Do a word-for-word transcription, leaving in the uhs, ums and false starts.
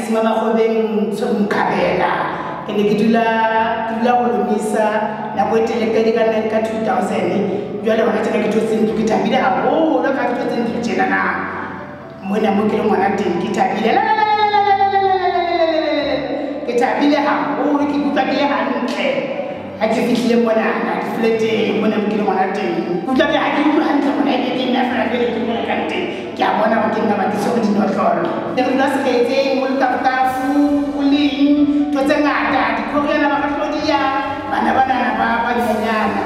Alice mama khobeng somkhabela ene ke dula ke dula go lomisa na go etelekedi ka ka two thousand jwale bona tsena ke tsotse ke tabile ha o lo ka tsotse ke tsena na mona mo ke le ngwana teng ke tabile la la ke tabile ha o ke kutlwa ke le hantle ha ke fitlile mona na flete mona mo ke le ngwana teng kutlwa ke ha ke utlwa hantle mona ke ke nna fela ke le ke mona ka teng ke a bona go ke nna ba ke so di no tlolo le re la se ke etseng mo ka ka fu uling to tse ngata di khoriana ba ka tlodiya bana bana ba ba nyanyana